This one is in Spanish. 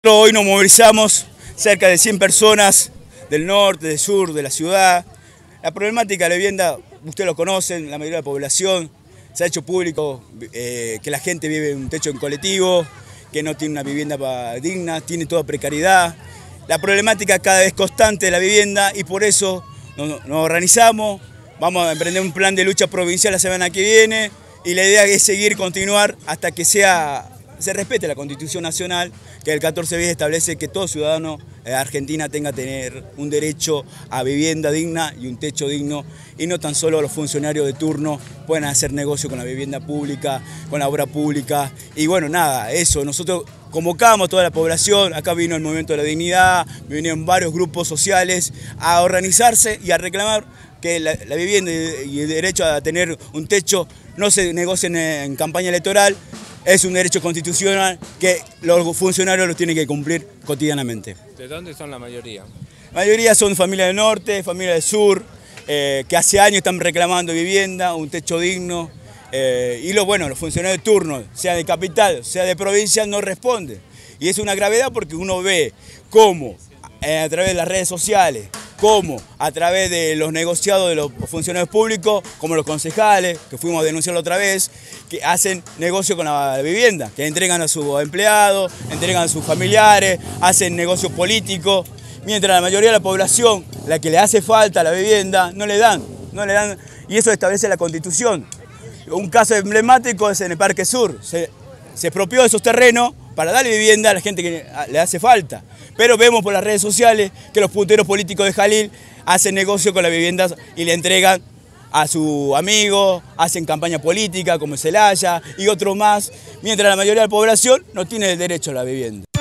Hoy nos movilizamos cerca de 100 personas del norte, del sur, de la ciudad. La problemática de la vivienda, ustedes lo conocen, la mayoría de la población, se ha hecho público que la gente vive en un techo en colectivo, que no tiene una vivienda digna, tiene toda precariedad. La problemática cada vez constante de la vivienda y por eso nos organizamos, vamos a emprender un plan de lucha provincial la semana que viene y la idea es continuar hasta que se respete la Constitución Nacional, que el 14 bis establece que todo ciudadano de Argentina tenga que tener un derecho a vivienda digna y un techo digno, y no tan solo los funcionarios de turno puedan hacer negocio con la vivienda pública, con la obra pública. Y bueno, nada, eso, nosotros convocamos a toda la población, acá vino el Movimiento de la Dignidad, vinieron varios grupos sociales a organizarse y a reclamar que la vivienda y el derecho a tener un techo no se negocien en campaña electoral. Es un derecho constitucional que los funcionarios lo tienen que cumplir cotidianamente. ¿De dónde son la mayoría? La mayoría son familias del norte, familias del sur, que hace años están reclamando vivienda, un techo digno. Y los funcionarios de turno, sea de capital, sea de provincia, no responden. Y es una gravedad porque uno ve cómo a través de las redes sociales, como a través de los negociados de los funcionarios públicos, como los concejales, que fuimos a denunciarlo otra vez, que hacen negocio con la vivienda, que entregan a sus empleados, entregan a sus familiares, hacen negocio político, mientras la mayoría de la población, la que le hace falta la vivienda, no le dan, y eso establece la Constitución. Un caso emblemático es en el Parque Sur, se expropió esos terrenos para darle vivienda a la gente que le hace falta. Pero vemos por las redes sociales que los punteros políticos de Jalil hacen negocio con las viviendas y le entregan a sus amigos, hacen campaña política como Celaya y otros más, mientras la mayoría de la población no tiene derecho a la vivienda.